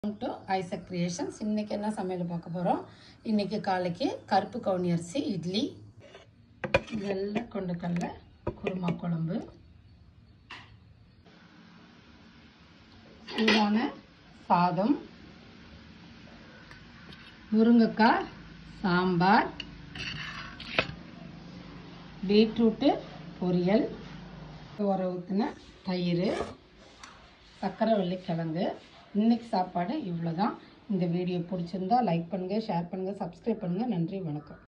Welcome to Isaac creations. இன்றைக்கி என்ன சமையல் பார்க்க போகிறோம். இன்றைக்கி காலைக்கு கருப்பு கவுனி அரிசி இட்லி, வெள்ளை கொண்டக்கடலை குருமா குழம்பு, சூடான சாதம், முருங்கைக்காய் சாம்பார், பீட்ரூட்டு பொரியல், உர ஊற்றின தயிர், சக்கரவள்ளி கிழங்கு. இன்றைக்கி சாப்பாடு இவ்வளோ தான். இந்த வீடியோ பிடிச்சிருந்தா லைக் பண்ணுங்கள், ஷேர் பண்ணுங்கள், சப்ஸ்கிரைப் பண்ணுங்கள். நன்றி, வணக்கம்.